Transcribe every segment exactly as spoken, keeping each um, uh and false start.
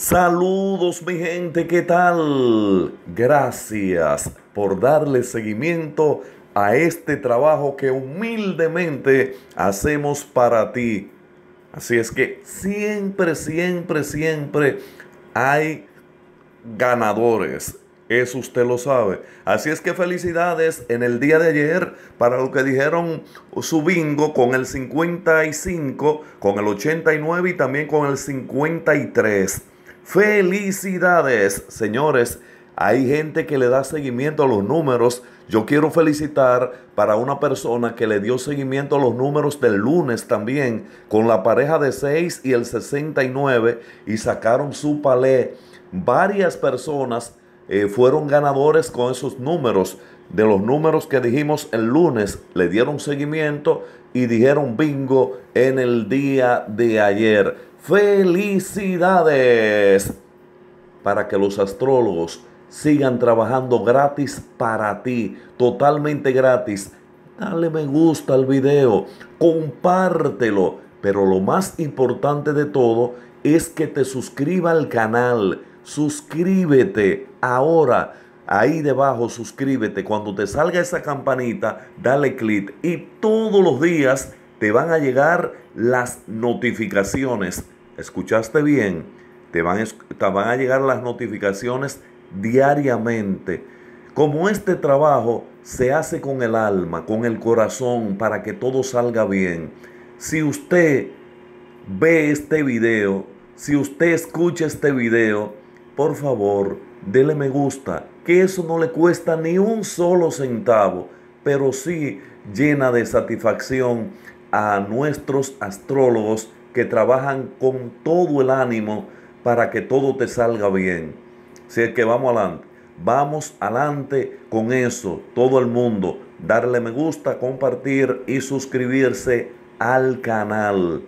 Saludos mi gente, ¿qué tal? Gracias por darle seguimiento a este trabajo que humildemente hacemos para ti. Así es que siempre, siempre, siempre hay ganadores. Eso usted lo sabe. Así es que felicidades en el día de ayer para los que dijeron su bingo con el cincuenta y cinco, con el ochenta y nueve y también con el cincuenta y tres. Felicidades, señores. Hay gente que le da seguimiento a los números. Yo quiero felicitar para una persona que le dio seguimiento a los números del lunes también, con la pareja de seis y el sesenta y nueve, y sacaron su palé. Varias personas eh, fueron ganadores con esos números. De los números que dijimos el lunes, le dieron seguimiento y dijeron bingo en el día de ayer. ¡Felicidades! Para que los astrólogos sigan trabajando gratis para ti, totalmente gratis. Dale me gusta al video, compártelo, pero lo más importante de todo es que te suscriba al canal. Suscríbete ahora, ahí debajo suscríbete. Cuando te salga esa campanita, dale clic y todos los días te van a llegar las notificaciones. ¿Escuchaste bien? Te van, te van a llegar las notificaciones diariamente. Como este trabajo se hace con el alma, con el corazón, para que todo salga bien. Si usted ve este video, si usted escucha este video, por favor, dele me gusta, que eso no le cuesta ni un solo centavo, pero sí llena de satisfacción a nuestros astrólogos que trabajan con todo el ánimo para que todo te salga bien. Así es que vamos adelante, vamos adelante con eso, todo el mundo, darle me gusta, compartir y suscribirse al canal.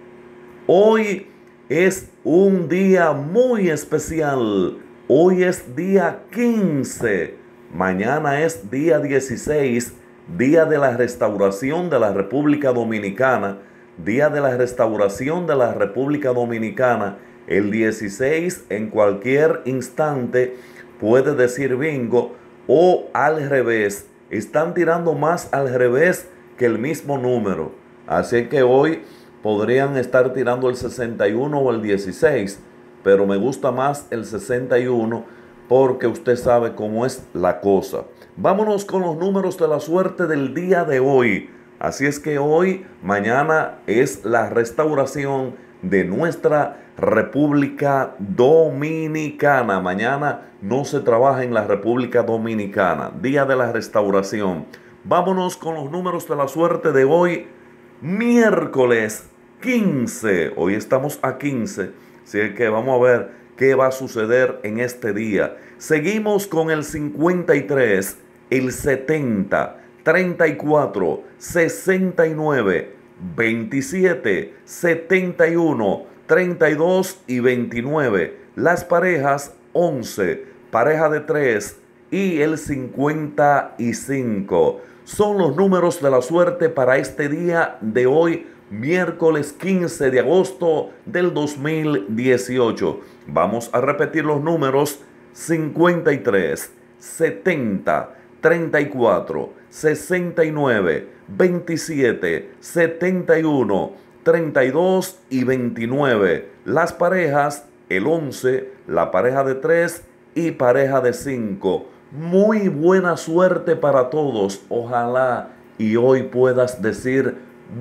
Hoy es un día muy especial. Hoy es día quince. Mañana es día dieciséis, día de la restauración de la República Dominicana. Día de la restauración de la República Dominicana. El dieciséis, en cualquier instante, puede decir bingo o al revés. Están tirando más al revés que el mismo número. Así que hoy podrían estar tirando el sesenta y uno o el dieciséis, pero me gusta más el sesenta y uno porque usted sabe cómo es la cosa. Vámonos con los números de la suerte del día de hoy. Así es que hoy, mañana es la restauración de nuestra República Dominicana. Mañana no se trabaja en la República Dominicana, día de la restauración. Vámonos con los números de la suerte de hoy, miércoles quince. Hoy estamos a quince, así que vamos a ver qué va a suceder en este día. Seguimos con el cincuenta y tres, el setenta, treinta y cuatro, sesenta y nueve, veintisiete, setenta y uno, treinta y dos y veintinueve. Las parejas once, pareja de tres y el cincuenta y cinco. Son los números de la suerte para este día de hoy, miércoles quince de agosto del dos mil dieciocho. Vamos a repetir los números: cincuenta y tres, setenta, treinta y cuatro, sesenta y nueve, veintisiete, setenta y uno, treinta y dos y veintinueve. Las parejas, el once, la pareja de tres y pareja de cinco. Muy buena suerte para todos. Ojalá y hoy puedas decir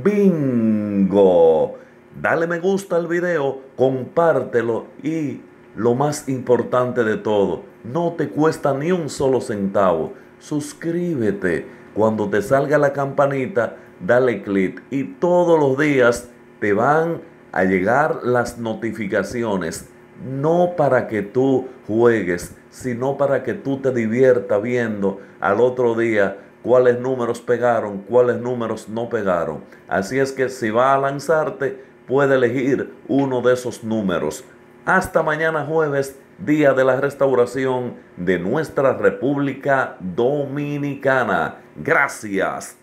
bingo. Dale me gusta al video, compártelo y lo más importante de todo, no te cuesta ni un solo centavo. Suscríbete. Cuando te salga la campanita, dale clic y todos los días te van a llegar las notificaciones. No para que tú juegues, sino para que tú te diviertas viendo al otro día cuáles números pegaron, cuáles números no pegaron. Así es que si va a lanzarte, puede elegir uno de esos números. Hasta mañana jueves, día de la restauración de nuestra República Dominicana. Gracias.